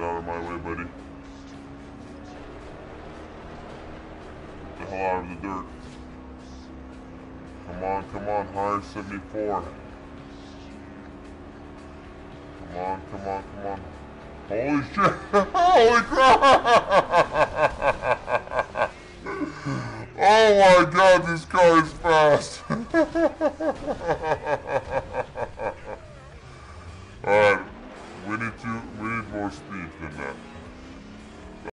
out of my way, buddy. Get the hell out of the dirt. Come on, high 74. Come on. Holy shit! Holy crap! Oh my god, this car is fast!